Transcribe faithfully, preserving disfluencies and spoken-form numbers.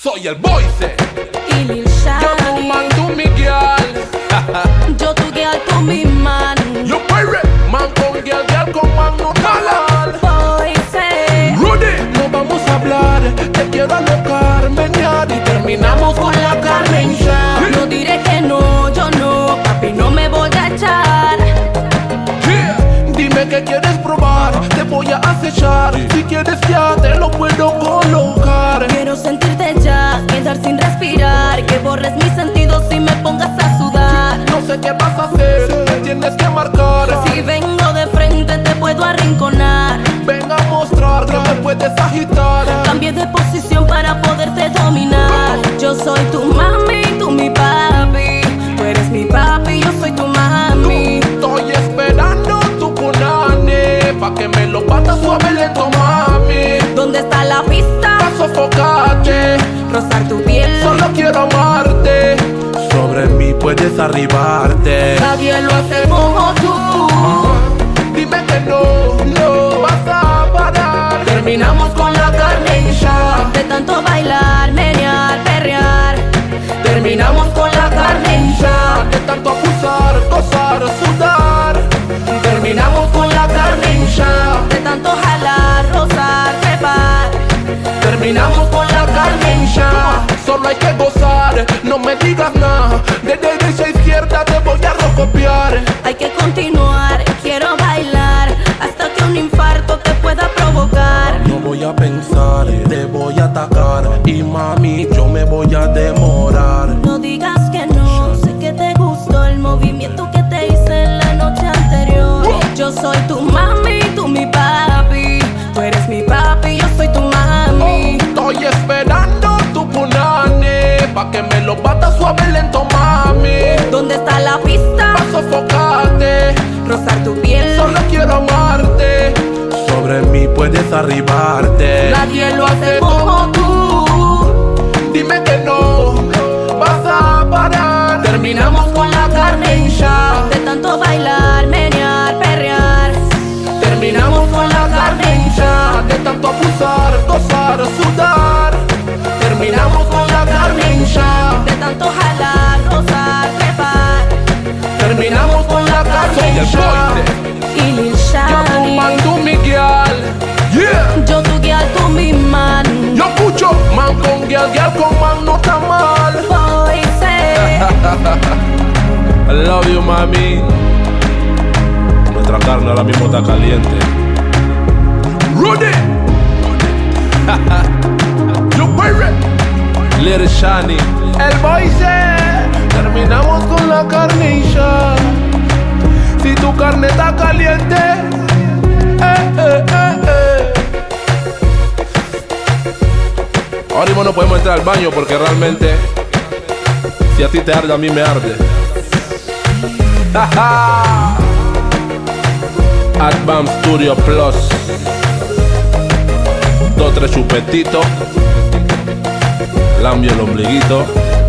Soy el Boise. Y Lil Yo tu Shani. man, tú mi girl. Yo tu girl, tú mi man. Yo pirate. Man con girl, girl con man no mal. Boise. Rudy. No vamos a hablar, te quiero alocar, menear y terminamos con la carne hinchada. No diré que no, yo no, papi, no me voy a echar. Yeah. Dime que quieres probar, te voy a acechar. Si quieres ya te lo puedo colocar. Quiero sentirte ya, quedar sin respirar, que borres mis sentidos y me pongas a sudar. No sé qué vas a hacer, me tienes que marcar. Si vengo de frente te puedo arrinconar. Ven a mostrar que me puedes agitar. Cambié de posición para poderte dominar. Yo soy tu mami, tú mi papi. Tú eres mi papi, yo soy tu mami. Estoy esperando tu punane, pa' que me lo batas suave lento, mami. ¿Dónde está la pista? Pa' sofocarte, Rozar tu piel. solo quiero amarte. Sobre mí puedes arribarte. Nadie lo hace como tú. Dime que no, no vas a parar. Terminamos con la carne hinchada de tanto bailar, menear, perrear. Terminamos con la carne hinchada De tanto abusar, gozar, sudar. Terminamos con la carne hinchada de tanto jalar, rozar, trepar. Terminamos con la carne hinchada. Solo hay que gozar, no me digas nada. De derecha a izquierda te voy a recopiar. Hay que continuar, quiero bailar hasta que un infarto te pueda provocar. No voy a pensar, te voy a atacar. Y mami, yo me voy a demorar. No digas que no, sé que te gustó el movimiento que te hice en la noche anterior. Yo soy tu mami, tú mi papi. Tú eres mi papi, yo soy tu mami. Estoy esperando tu punane, pa' que me lo batas suave lento, mami. ¿Dónde está la pista? Pa' sofocarte, Rozar tu piel. solo quiero amarte. Sobre mí puedes arribarte. Nadie lo hace como tú. Dime que no vas a parar. Terminamos con la carne hinchada de tanto bailar, menear, perrear. Terminamos con la carne hinchada de tanto abusar, gozar, sudar. Terminamos con la carne hinchada De tanto jalar, rozar, trepar. Terminamos con la carne hinchada. Y Lil Yo tu Shani. man, tú mi girl. Yeah. Yo tu girl, tú mi man. Yo escucho man con girl, girl con man no está mal. Boise. I love you, mami. Nuestra carne ahora mismo está caliente. Rudy. Yo pirate. Lil Shani. El Boise. Terminamos con la carne hinchada. Si tu carne está caliente, eh, eh, eh, eh. Ahora mismo no podemos entrar al baño porque realmente, si a ti te arde, a mí me arde. Advanced Studio Plus. Dos, tres chupetitos. Lambio el ombliguito.